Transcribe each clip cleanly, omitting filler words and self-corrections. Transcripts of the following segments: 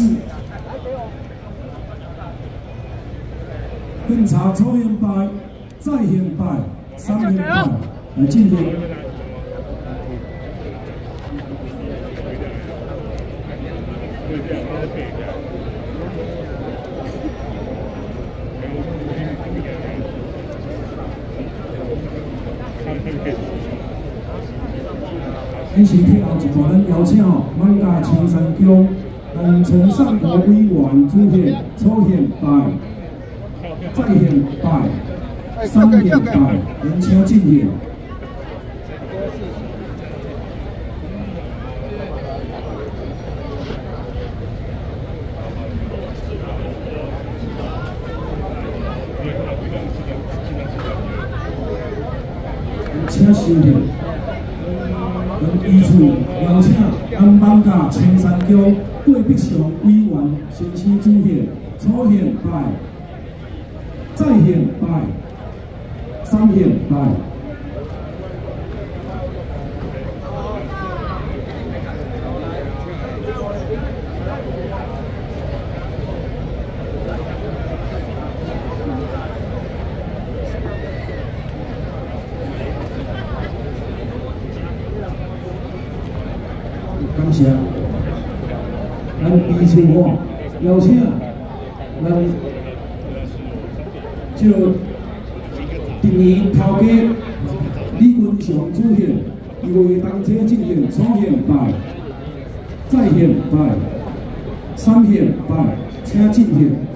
检查初显牌、再显牌、三显牌来进行。 因是退后一段，咱邀请艋舺青山乡咱陈尚国委员主现初显牌、再显牌、三显牌，连请进现。请收现。 依次邀请咱艋舺青山乡郭必祥委员先生主现初显牌、再显牌、三显牌。感谢，咱彼此邀请咱就第二头家李君祥主现，伊为当车进行初显牌、再显牌、三显牌，请进现。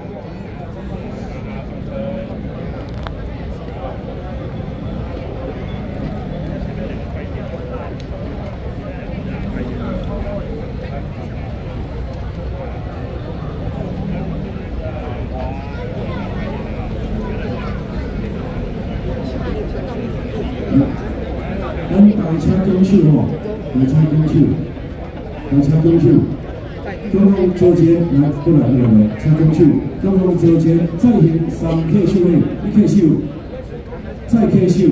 咱大车拱手大车拱手，大车拱手，中方左前来过来车拱手，中方左前再行3克手内，1克手，再克手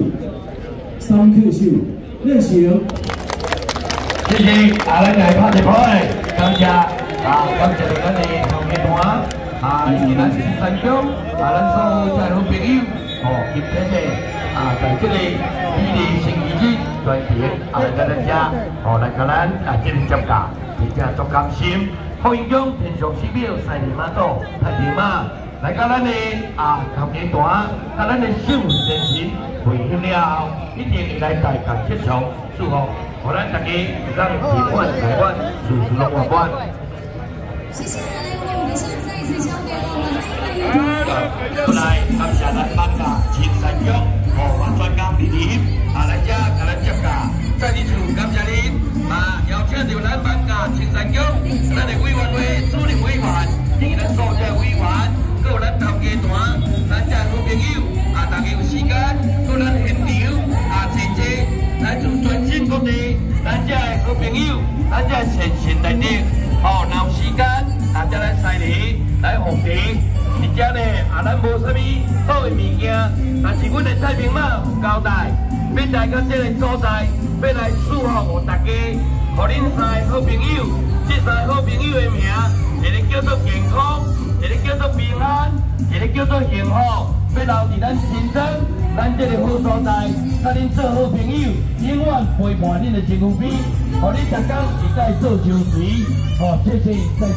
，3克手，练成。 谢谢，咱来拍一拍，感谢感谢咱的同学团，以及咱青山乡，咱所有在好朋友，今天的在这个美丽星期日团结来咱遮，来甲咱进行接驾，而且足甘心，好影响天上寺庙西尼马岛太平马，来甲咱的同学团，甲咱的守先神会训了后，一定会来大家接受祝福，互咱大家让平安台湾，事事拢圆满。 谢谢，来，我们现在再次交给了我们的乐团。 来，感谢咱艋舺青山乡专家莅临，来遮甲咱接驾，再一次感谢您，邀请到咱艋舺青山乡咱的委员会主任委员，以及咱所有委员，还有咱头家团，咱遮好朋友，大家有时间到咱现场坐坐，来自全省各地，咱遮的好朋友，咱遮的前线内底，若有时间，咱来西里来红地。 而且呢，咱无啥物好的物件，但是阮的太平马有交代，要来到这个所在，要来祝福大家，互恁三个好朋友，这三个好朋友的名，一个叫做健康，一个叫做平安，一个叫做幸福，要留伫咱心中，咱这个好所在，甲恁做好朋友，永远陪伴恁的身躯边，互恁逐工一再做相随，谢谢。